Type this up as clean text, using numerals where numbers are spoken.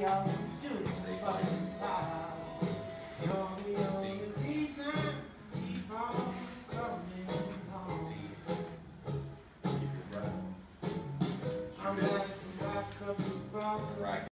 all do is fucking lie. You're the only reason keep on coming home. I'm back up the box.